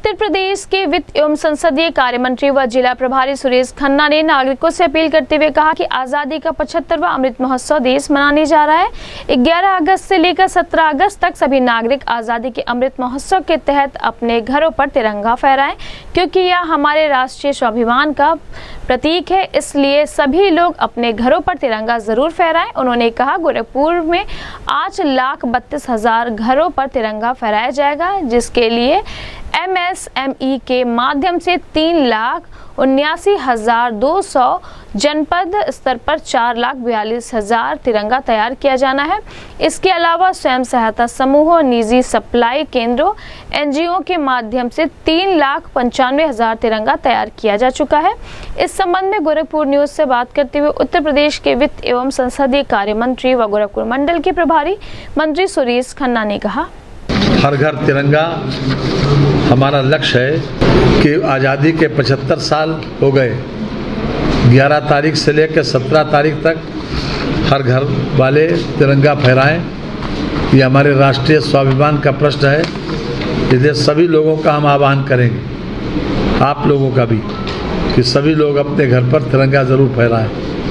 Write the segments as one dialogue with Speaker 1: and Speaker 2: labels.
Speaker 1: उत्तर प्रदेश के वित्त एवं संसदीय कार्य मंत्री व जिला प्रभारी सुरेश खन्ना ने नागरिकों से अपील करते हुए कहा कि आज़ादी का 75वां अमृत महोत्सव देश मनाने जा रहा है। 11 अगस्त से लेकर 17 अगस्त तक सभी नागरिक आज़ादी के अमृत महोत्सव के तहत अपने घरों पर तिरंगा फहराएं, क्योंकि यह हमारे राष्ट्रीय स्वाभिमान का प्रतीक है। इसलिए सभी लोग अपने घरों पर तिरंगा जरूर फहराएं। उन्होंने कहा, गोरखपुर में 8,32,000 घरों पर तिरंगा फहराया जाएगा, जिसके लिए MSME के माध्यम से 3,79,200, जनपद स्तर पर 4,42,000 तिरंगा तैयार किया जाना है। इसके अलावा स्वयं सहायता समूहों, निजी सप्लाई केंद्रों, NGO के माध्यम से 3,95,000 तिरंगा तैयार किया जा चुका है। इस संबंध में गोरखपुर न्यूज से बात करते हुए उत्तर प्रदेश के वित्त एवं संसदीय कार्य मंत्री व गोरखपुर मंडल के प्रभारी मंत्री सुरेश खन्ना ने कहा,
Speaker 2: हर घर तिरंगा हमारा लक्ष्य है कि आज़ादी के 75 साल हो गए। 11 तारीख से लेकर 17 तारीख तक हर घर वाले तिरंगा फहराएं। ये हमारे राष्ट्रीय स्वाभिमान का प्रश्न है। इसलिए सभी लोगों का हम आह्वान करेंगे, आप लोगों का भी, कि सभी लोग अपने घर पर तिरंगा ज़रूर फहराएं।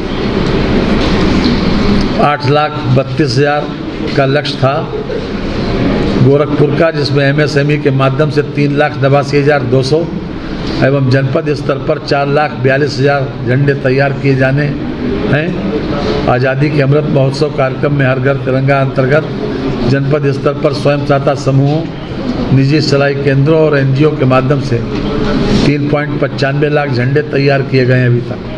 Speaker 2: 8,32,000 का लक्ष्य था गोरखपुर का, जिसमें MSME के माध्यम से 3,89,200 एवं जनपद स्तर पर 4,42,000 झंडे तैयार किए जाने हैं। आज़ादी के अमृत महोत्सव कार्यक्रम में हर घर तिरंगा अंतर्गत जनपद स्तर पर स्वयं सहायता समूहों, निजी सप्लाई केंद्रों और NGO के माध्यम से 3.95 लाख झंडे तैयार किए गए हैं अभी तक।